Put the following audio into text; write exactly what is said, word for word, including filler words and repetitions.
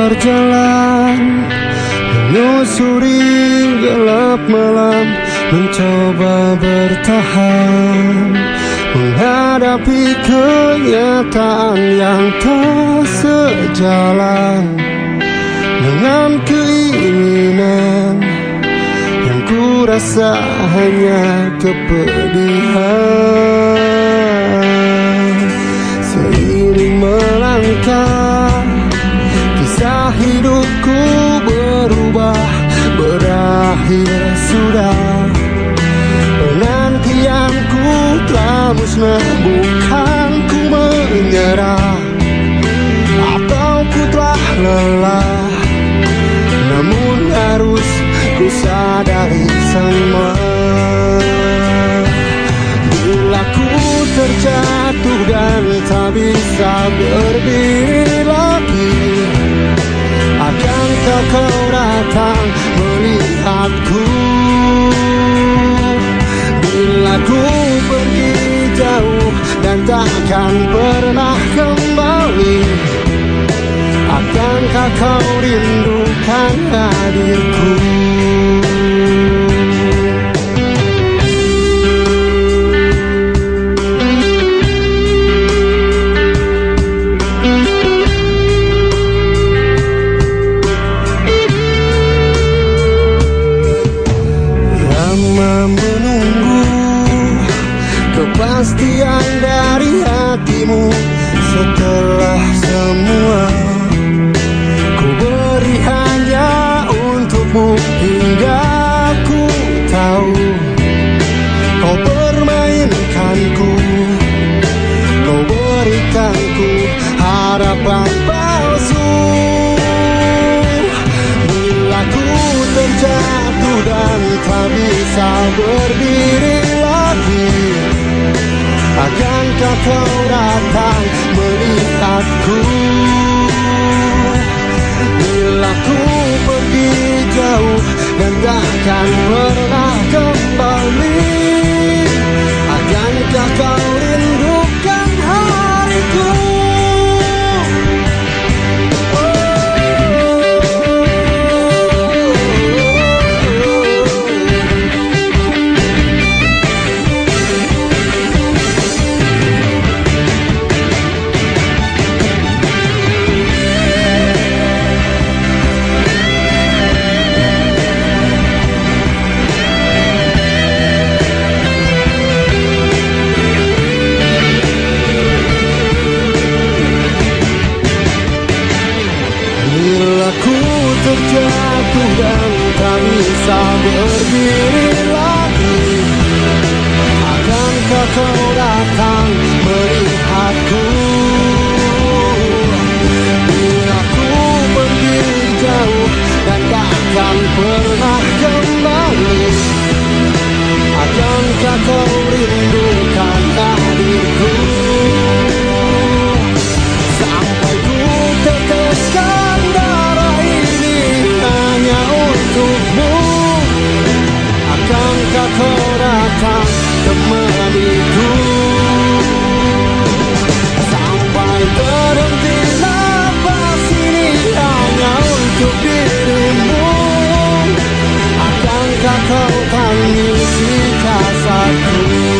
berjalan, menyusuri gelap malam, mencoba bertahan, menghadapi kenyataan yang tak sejalan dengan keinginan yang ku rasa hanya kepedihan. Seiring melangkah, kisah hidupku berubah, berakhir sudah. Penantianku telah musnah, bukan ku menyerah atau ku telah lelah, namun harus ku sadari semua. Bila ku terjatuh dan tak bisa berdiri lagi, akankah kau datang melihatku? Bila ku pergi jauh dan takkan pernah kembali, akankah kau rindukan hadirku? Kepastian dari hatimu setelah semua ku beri hanya untukmu, hingga ku tahu kau permainkanku, kau berikanku harapan palsu. Bila ku terjatuh dan tak bisa berdiri lagi, akankah kau datang melihatku? Bila ku pergi jauh dan takkan pernah kembali, akankah kau rindukan hariku? Bila ku terjatuh dan tak bisa berdiri lagi, akankah kau datang melihatku? Bila ku pergi jauh dan takkan pernah kembali, akankah kau rindukan hadirku? Sampai ku teteskan darah ini hanya untukmu, akankah kau datang temaniku? Sampai terhenti nafas ini hanya untuk dirimu, akankah kau tangisi kasaku?